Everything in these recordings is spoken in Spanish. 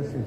sí.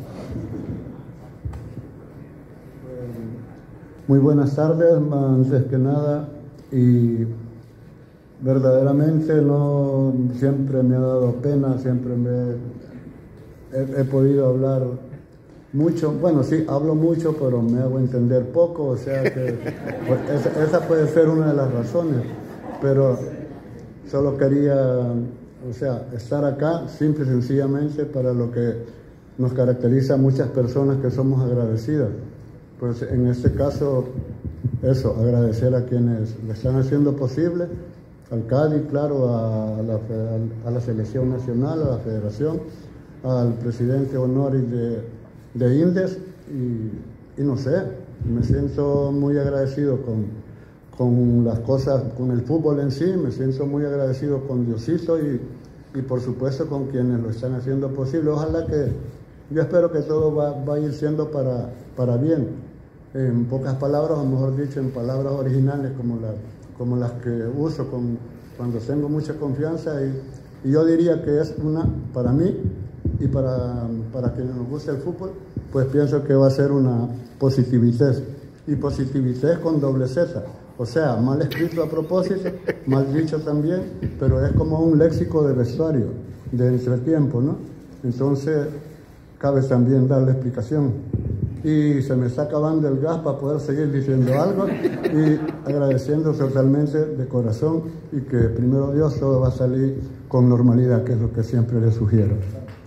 Muy buenas tardes, antes que nada, y verdaderamente no siempre me ha dado pena, siempre he podido hablar mucho. Bueno, sí, hablo mucho, pero me hago entender poco, o sea que pues, esa puede ser una de las razones, pero solo quería, o sea, estar acá simple y sencillamente para lo que nos caracteriza a muchas personas, que somos agradecidas. Pues en este caso, eso, agradecer a quienes lo están haciendo posible, al Cádiz, claro, a la selección nacional, a la federación, al presidente honoris de INDES, y no sé, me siento muy agradecido con las cosas, con el fútbol en sí, me siento muy agradecido con Diosito y por supuesto con quienes lo están haciendo posible. Ojalá que, yo espero que todo va a ir siendo para bien. En pocas palabras, o mejor dicho, en palabras originales como las que uso cuando tengo mucha confianza, y yo diría que es para mí y para quienes nos gusta el fútbol, pues pienso que va a ser una positividad, y positividad con doble Z, o sea, mal escrito a propósito, mal dicho también, pero es como un léxico de vestuario, de entretiempo, ¿no? Entonces, cabe también darle explicación. Y se me está acabando el gas para poder seguir diciendo algo, y agradeciendo totalmente de corazón, y que primero Dios todo va a salir con normalidad, que es lo que siempre les sugiero.